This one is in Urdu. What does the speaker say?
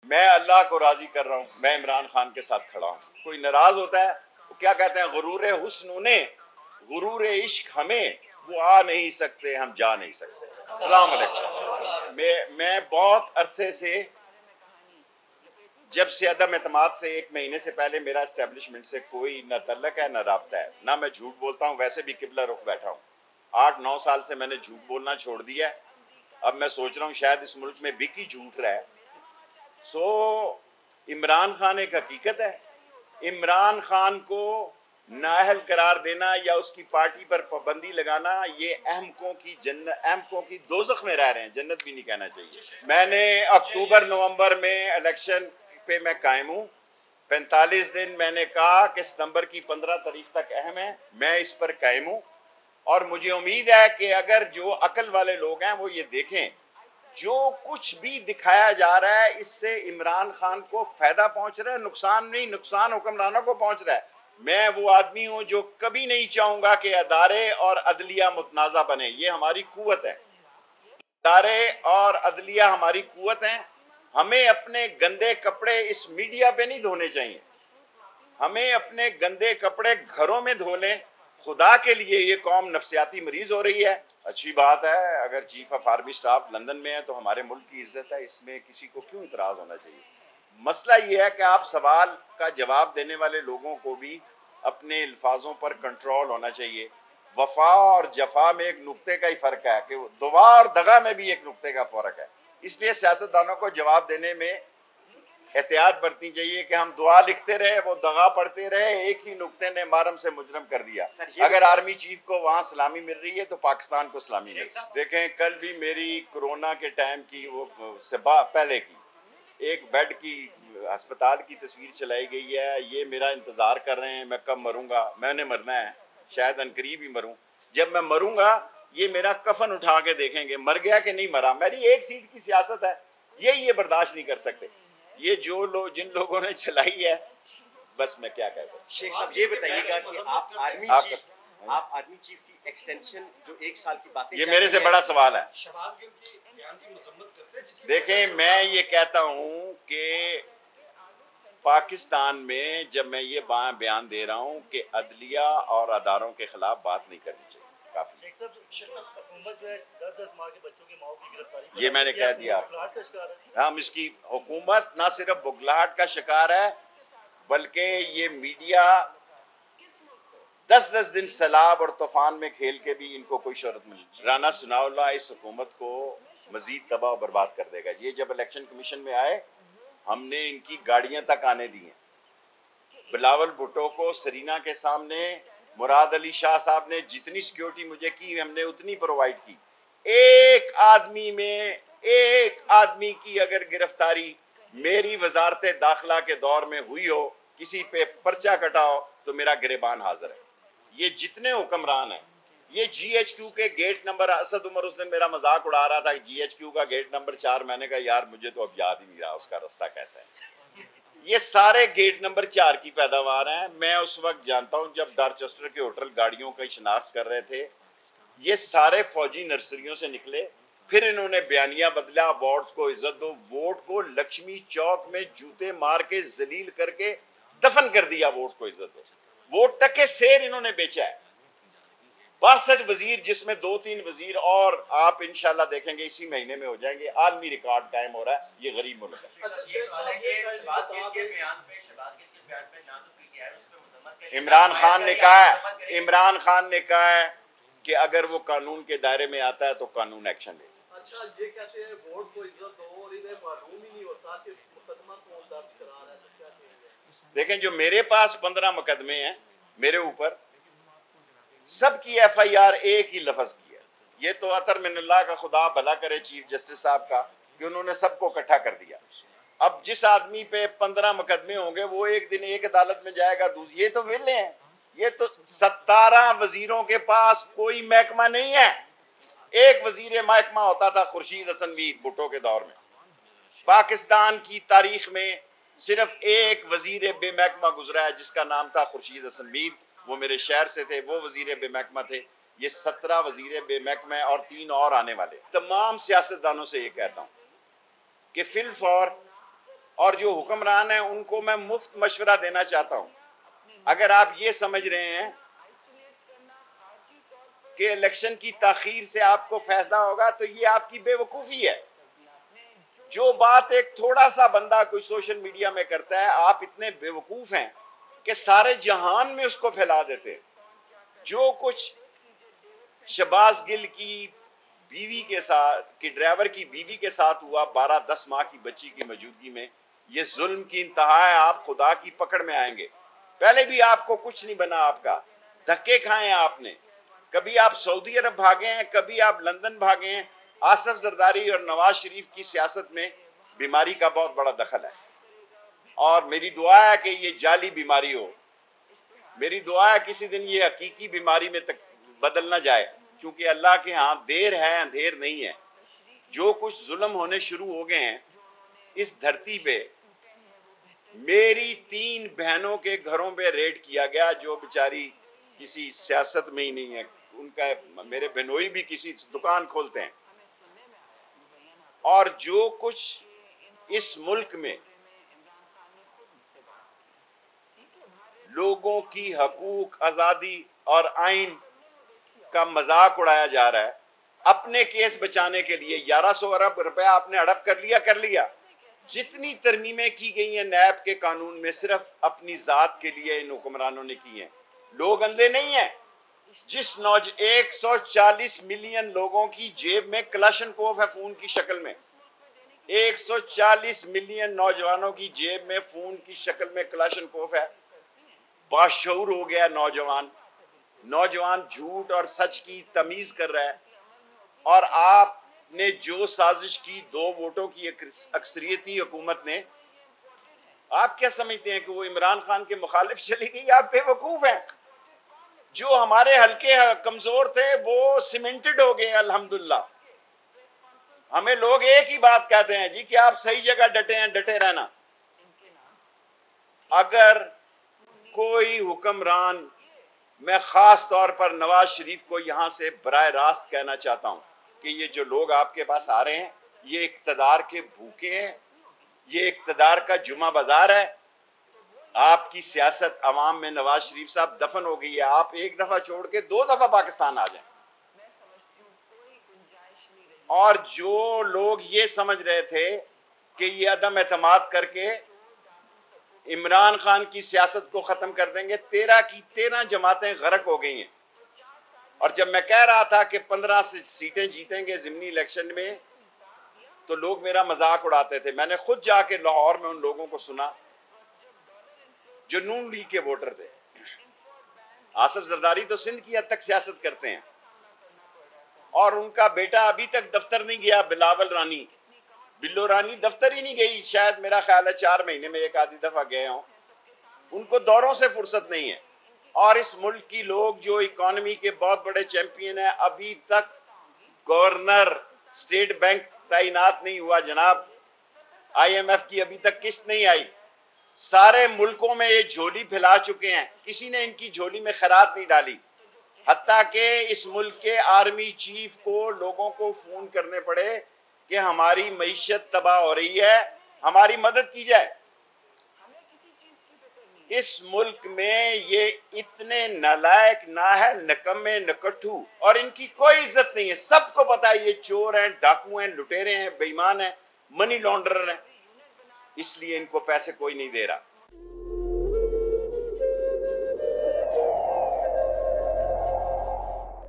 میں اللہ کو راضی کر رہا ہوں، میں عمران خان کے ساتھ کھڑا ہوں۔ کوئی ناراض ہوتا ہے، وہ کیا کہتے ہیں، غرور حسن انہیں، غرور عشق ہمیں، وہ آ نہیں سکتے ہم جا نہیں سکتے۔ السلام علیکم۔ میں بہت عرصے سے، جب سے عدم اعتماد سے 1 مہینے سے پہلے میرا اسٹیبلشمنٹ سے کوئی نہ تعلق ہے نہ رابطہ ہے، نہ میں جھوٹ بولتا ہوں، ویسے بھی قبلہ رخ بیٹھا ہوں۔ 8-9 سال سے میں نے جھوٹ بولنا چھوڑ دیا ہے۔ اب میں سوچ رہا ہوں شاید اس ملک میں بھی جھوٹ رہا ہے۔ عمران خان ایک حقیقت ہے۔ عمران خان کو نااہل قرار دینا یا اس کی پارٹی پر پابندی لگانا، یہ احمقوں کی دوزخ میں رہ رہے ہیں، جنت بھی نہیں کہنا چاہیے۔ میں نے اکتوبر نومبر میں الیکشن پہ میں قائم ہوں۔ 45 دن میں نے کہا کہ ستمبر کی 15 تاریخ تک اہم ہے، میں اس پر قائم ہوں، اور مجھے امید ہے کہ اگر جو عقل والے لوگ ہیں وہ یہ دیکھیں، جو کچھ بھی دکھایا جا رہا ہے اس سے عمران خان کو فائدہ پہنچ رہا ہے، نقصان نہیں، نقصان حکمرانوں کو پہنچ رہا ہے۔ میں وہ آدمی ہوں جو کبھی نہیں چاہوں گا کہ ادارے اور عدلیہ متنازع بنے، یہ ہماری قوت ہے۔ ادارے اور عدلیہ ہماری قوت ہیں۔ ہمیں اپنے گندے کپڑے اس میڈیا پہ نہیں دھونے چاہیے، ہمیں اپنے گندے کپڑے گھروں میں دھو لیں۔ خدا کے لیے یہ قوم نفسیاتی مریض ہو رہی ہے۔ اچھی بات ہے، اگر chief of army staff London میں ہے تو ہمارے ملک کی عزت ہے، اس میں کسی کو کیوں اعتراض ہونا چاہیے؟ مسئلہ یہ ہے کہ آپ سوال کا جواب دینے والے لوگوں کو بھی اپنے الفاظوں پر کنٹرول ہونا چاہیے۔ وفا اور جفا میں ایک نقطے کا ہی فرق ہے، کہ دعا اور دغا میں بھی ایک نقطے کا فرق ہے۔ اس لیے سیاستدانوں کو جواب دینے میں احتیاط برتنی چاہیے کہ ہم دعا لکھتے رہے، وہ دغا پڑھتے رہے، ایک ہی نقطے نے محرم سے مجرم کر دیا۔ اگر آرمی چیف کو وہاں سلامی مل رہی ہے تو پاکستان کو سلامی مل رہی ہے۔ دیکھیں، کل بھی میری کورونا کے ٹائم کی، وہ پہلے کی ایک بیڈ کی ہسپتال کی تصویر چلائی گئی ہے۔ یہ میرا انتظار کر رہے ہیں میں کب مروں گا، میں نے مرنا ہے، شاید عنقریب ہی مروں۔ جب میں مروں گا یہ میرا کفن اٹھا کے دیکھیں گے مر گیا کہ نہیں مرا۔ میری ایک سیٹ کی سیاست ہے، یہ برداشت نہیں کر سکتے۔ یہ جن لوگوں نے چلائی ہے، بس میں کیا کہہ سکتا ہوں۔ شیخ صاحب یہ بتائیے گا کہ آپ آرمی چیف کی ایکسٹینشن جو 1 سال کی باتیں، یہ میرے سے بڑا سوال ہے۔ دیکھیں، میں یہ کہتا ہوں کہ پاکستان میں جب میں یہ بیان دے رہا ہوں کہ عدلیہ اور اداروں کے خلاف بات نہیں کرنی چاہیے، کافی۔ یہ میں نے کہہ دیا۔ ہم اس کی حکومت نہ صرف بغلاہٹ کا شکار ہے، بلکہ یہ میڈیا 10 دن سیلاب اور طوفان میں کھیل کے بھی ان کو کوئی شہرت ملی۔ رانا ثناء اللہ اس حکومت کو مزید تباہ و برباد کر دے گا۔ یہ جب الیکشن کمیشن میں آئے، ہم نے ان کی گاڑیاں تک آنے دی ہیں۔ بلاول بھٹو کو سرینا کے سامنے مراد علی شاہ صاحب نے جتنی سیکیورٹی مجھے کی، ہم نے اتنی پرووائڈ کی۔ ایک آدمی کی اگر گرفتاری میری وزارت داخلہ کے دور میں ہوئی ہو، کسی پہ پرچہ کٹا ہو، تو میرا گریبان حاضر ہے۔ یہ جتنے حکمران ہیں، یہ جی ایچ کیو کے گیٹ نمبر، اسد عمر اس دن میرا مذاق اڑا رہا تھا، جی ایچ کیو کا گیٹ نمبر 4، میں نے کہا یار مجھے تو اب یاد ہی نہیں رہا اس کا راستہ کیسا ہے۔ یہ سارے گیٹ نمبر 4 کی پیداوار ہیں۔ میں اس وقت جانتا ہوں جب ڈارچسٹر کے ہوٹل گاڑیوں کی شناخت کر رہے تھے، یہ سارے فوجی نرسریوں سے نکلے۔ پھر انہوں نے بیانیہ بدلا، ووٹس کو عزت دو، ووٹ کو لکشمی چوک میں جوتے مار کے ذلیل کر کے دفن کر دیا، ووٹ کو عزت دو۔ ووٹ ٹکے سیر انہوں نے بیچا ہے۔ 62 وزیر، جس میں 2-3 وزیر اور آپ انشاءاللہ دیکھیں گے اسی مہینے میں ہو جائیں گے۔ عالمی ریکارڈ قائم ہو رہا ہے، یہ غریب ملک ہے۔ عمران خان نے کہا ہے کہ اگر وہ قانون کے دائرے میں آتا ہے تو قانون ایکشن لے۔ اچھا، یہ کہتے ہیں ووٹ کو عزت دو اور انہیں معلوم ہی نہیں ہوتا کہ مقدمہ کون درج کرا رہا ہے، تو کیا کہیں گے؟ دیکھیں، جو میرے پاس 15 مقدمے ہیں میرے اوپر، سب کی ایف آئی آر ایک ہی لفظ کی ہے۔ یہ تو عطر من اللہ کا خدا بھلا کرے چیف جسٹس صاحب کا کہ انہوں نے سب کو اکٹھا کر دیا۔ اب جس آدمی پہ 15 مقدمے ہوں گے وہ ایک دن ایک عدالت میں جائے گا، یہ تو ویلے ہیں۔ یہ تو 17 وزیروں کے پاس کوئی محکمہ نہیں ہے۔ ایک وزیر محکمہ ہوتا تھا خورشید حسن میر بھٹو کے دور میں۔ پاکستان کی تاریخ میں صرف ایک وزیر بے محکمہ گزرا ہے جس کا نام تھا خورشید حسن میر، وہ میرے شہر سے تھے، وہ وزیر بے محکمہ تھے۔ یہ 17 وزیر بے محکمہ اور 3 اور آنے والے۔ تمام سیاستدانوں سے یہ کہتا ہوں کہ فی الفور اور جو حکمران ہیں ان کو میں مفت مشورہ دینا چاہتا ہوں. اگر آپ یہ سمجھ رہے ہیں کہ الیکشن کی تاخیر سے آپ کو فائدہ ہوگا تو یہ آپ کی بے وقوفی ہے. جو بات ایک تھوڑا سا بندہ کوئی سوشل میڈیا میں کرتا ہے، آپ اتنے بے وقوف ہیں کہ سارے جہان میں اس کو پھیلا دیتے. جو کچھ شہباز گل کی بیوی کے ساتھ، کی ڈرائیور کی بیوی کے ساتھ ہوا 12-10 ماہ کی بچی کی موجودگی میں، یہ ظلم کی انتہا ہے. آپ خدا کی پکڑ میں آئیں گے. پہلے بھی آپ کو کچھ نہیں بنا، آپ کا دھکے کھائے ہیں آپ نے. کبھی آپ سعودی عرب بھاگے ہیں، کبھی آپ لندن بھاگے ہیں. آصف زرداری اور نواز شریف کی سیاست میں بیماری کا بہت بڑا دخل ہے، اور میری دعا ہے کہ یہ جعلی بیماری ہو. میری دعا ہے کسی دن یہ حقیقی بیماری میں بدل نہ جائے، کیونکہ اللہ کے ہاں دیر ہے اندھیر نہیں ہے. جو کچھ ظلم ہونے شروع ہو گئے ہیں اس دھرتی پہ. میری 3 بہنوں کے گھروں پہ ریڈ کیا گیا جو بیچاری کسی سیاست میں ہی نہیں ہے. ان کا میرے بہنوئی بھی کسی دکان کھولتے ہیں. اور جو کچھ اس ملک میں لوگوں کی حقوق، آزادی اور آئین کا مذاق اڑایا جا رہا ہے، اپنے کیس بچانے کے لیے 1100 ارب روپے آپ نے ہڑپ کر لیا. جتنی ترمیمیں کی گئی ہیں نیب کے قانون میں صرف اپنی ذات کے لیے ان حکمرانوں نے کی ہیں. لوگ اندھے نہیں ہیں. جس 140 ملین لوگوں کی جیب میں کلاشنکوف ہے فون کی شکل میں، 140 ملین نوجوانوں کی جیب میں فون کی شکل میں کلاشنکوف ہے. باشعور ہو گیا نوجوان جھوٹ اور سچ کی تمیز کر رہا ہے. اور آپ نے جو سازش کی 2 ووٹوں کی اکثریتی حکومت نے، آپ کیا سمجھتے ہیں کہ وہ عمران خان کے مخالف چلی گئی؟ آپ بے وقوف ہیں. جو ہمارے حلقے کمزور تھے وہ سیمنٹڈ ہو گئے الحمدللہ. ہمیں لوگ ایک ہی بات کہتے ہیں جی کہ آپ صحیح جگہ ڈٹے ہیں، ڈٹے رہنا. اگر کوئی حکمران، میں خاص طور پر نواز شریف کو یہاں سے براہ راست کہنا چاہتا ہوں کہ یہ جو لوگ آپ کے پاس آ رہے ہیں یہ اقتدار کے بھوکے ہیں، یہ اقتدار کا جمعہ بازار ہے. آپ کی سیاست عوام میں نواز شریف صاحب دفن ہو گئی ہے. آپ ایک دفعہ چھوڑ کے 2 دفعہ پاکستان آ جائیں. اور جو لوگ یہ سمجھ رہے تھے کہ یہ عدم اعتماد کر کے عمران خان کی سیاست کو ختم کر دیں گے، 13 کی 13 جماعتیں غرق ہو گئی ہیں. اور جب میں کہہ رہا تھا کہ 15 سیٹیں جیتیں گے ضمنی الیکشن میں تو لوگ میرا مذاق اڑاتے تھے. میں نے خود جا کے لاہور میں ان لوگوں کو سنا جو نون لیگ کے ووٹر تھے. آصف زرداری تو سندھ کی حد تک سیاست کرتے ہیں اور ان کا بیٹا ابھی تک دفتر نہیں گیا. بلو رانی دفتر ہی نہیں گئی. شاید میرا خیال ہے 4 مہینے میں 1 آدھی دفعہ گئے ہوں. ان کو دوروں سے فرصت نہیں ہے. اور اس ملک کی لوگ جو اکانومی کے بہت بڑے چیمپئن ہیں، ابھی تک گورنر اسٹیٹ بینک تعینات نہیں ہوا جناب. IMF کی ابھی تک قسط نہیں آئی. سارے ملکوں میں یہ جھولی پھیلا چکے ہیں، کسی نے ان کی جھولی میں خیرات نہیں ڈالی. حتیٰ کہ اس ملک کے آرمی چیف کو لوگوں کو فون کرنے پڑے کہ ہماری معیشت تباہ ہو رہی ہے، ہماری مدد کی جائے. اس ملک میں یہ اتنے نالائق، نااہل، نکمے، نکٹھو، اور ان کی کوئی عزت نہیں ہے. سب کو پتا ہے یہ چور ہیں، ڈاکو ہیں، لٹیرے ہیں، بے ایمان ہیں، منی لانڈرر ہیں. اس لیے ان کو پیسے کوئی نہیں دے رہا.